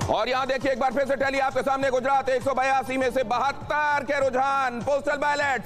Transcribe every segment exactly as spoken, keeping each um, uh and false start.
और यहां देखिए एक बार फिर से टैली आपके सामने। गुजरात एक सौ बयासी में से बहत्तर के रुझान पोस्टल बैलेट।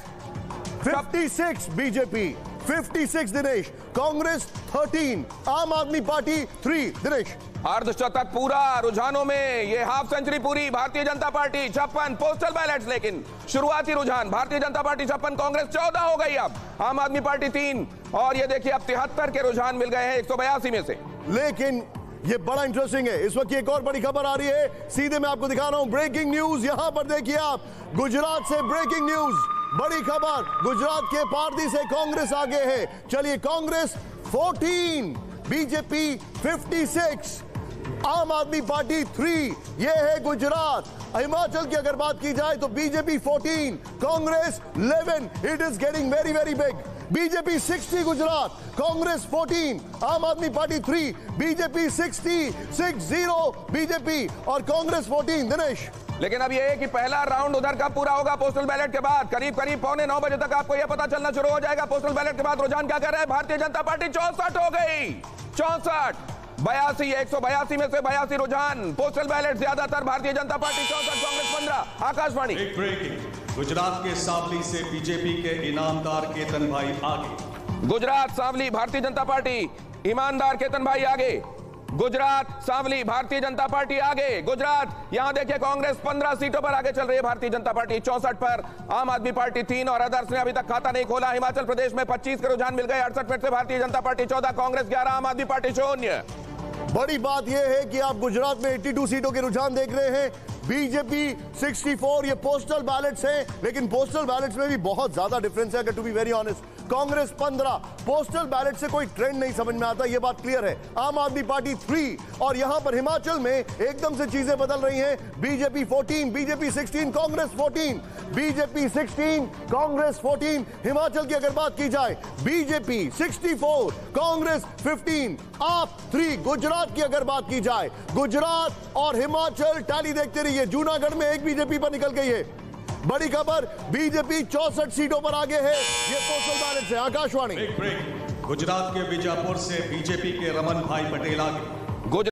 छप्पन बीजेपी, छप्पन दिनेश, कांग्रेस तेरह, आम आदमी पार्टी तीन दिनेश। अर्धशतक पूरा रुझानों में, ये हाफ सेंचुरी पूरी। भारतीय जनता पार्टी छप्पन पोस्टल बैलेट्स, लेकिन शुरुआती रुझान भारतीय जनता पार्टी छप्पन, कांग्रेस चौदह हो गई, अब आम आदमी पार्टी तीन, और ये देखिए अब तिहत्तर के रुझान मिल गए हैं एक सौ बयासी में से। लेकिन ये बड़ा इंटरेस्टिंग है, इस वक्त एक और बड़ी खबर आ रही है, सीधे मैं आपको दिखा रहा हूं ब्रेकिंग न्यूज। यहां पर देखिए आप, गुजरात से ब्रेकिंग न्यूज, बड़ी खबर, गुजरात के पारदी से कांग्रेस आगे है। चलिए, कांग्रेस चौदह, बीजेपी छप्पन, आम आदमी पार्टी तीन, ये है गुजरात। हिमाचल की अगर बात की जाए तो बीजेपी चौदह, कांग्रेस ग्यारह, it is getting very very big. BJP साठ गुजरात, कांग्रेस चौदह, आम आदमी पार्टी तीन, बीजेपी साठ, साठ, बीजेपी और कांग्रेस चौदह। दिनेश, लेकिन अब ये है कि पहला राउंड उधर का पूरा होगा पोस्टल बैलेट के बाद। करीब करीब पौने नौ बजे तक आपको यह पता चलना शुरू हो जाएगा पोस्टल बैलेट के बाद रुझान क्या कर रहा है। भारतीय जनता पार्टी चौसठ हो गई, चौसठ, बयासी, एक सौ बयासी में से बयासी रुझान पोस्टल बैलेट, ज्यादातर भारतीय जनता पार्टी चौसठ, कांग्रेस पंद्रह। आकाशवाणी ब्रेकिंग, गुजरात के सावली से बीजेपी के इनामदार केतन भाई आगे। गुजरात सांवली भारतीय जनता पार्टी, ईमानदार केतन भाई आगे। गुजरात सांवली भारतीय जनता पार्टी आगे। गुजरात यहां देखिए कांग्रेस पंद्रह सीटों पर आगे चल रही है, भारतीय जनता पार्टी चौसठ पर, आम आदमी पार्टी तीन और अदर्स ने अभी तक खाता नहीं खोला। हिमाचल प्रदेश में पच्चीस के रुझान मिल गए, अड़सठ में से भारतीय जनता पार्टी चौदह, कांग्रेस ग्यारह, आम आदमी पार्टी शून्य। बड़ी बात यह है कि आप गुजरात में बयासी सीटों के रुझान देख रहे हैं। बीजेपी चौंसठ, ये पोस्टल बैलेट्स हैं, लेकिन पोस्टल बैलेट्स में भी बहुत ज्यादा डिफरेंस है, अगर to be very honest. Congress पंद्रह, पोस्टल बैलेट से कोई ट्रेंड नहीं समझ में आता, ये बात क्लियर है। आम आदमी पार्टी तीन, और यहां पर हिमाचल में एकदम से चीजें बदल रही हैं। बीजेपी चौदह, बीजेपी सोलह, कांग्रेस चौदह, बीजेपी सोलह, कांग्रेस चौदह। हिमाचल की अगर बात की जाए, बीजेपी चौंसठ, कांग्रेस पंद्रह, आप तीन। गुजरात की अगर बात की जाए, गुजरात और हिमाचल टैली देखते रहिए, जूनागढ़ में एक बीजेपी पर निकल गई है। बड़ी खबर, बीजेपी चौसठ सीटों पर आगे है, ये पोस्टल बैलेट से। आकाशवाणी, गुजरात के बीजापुर से बीजेपी के रमन भाई पटेल आगे।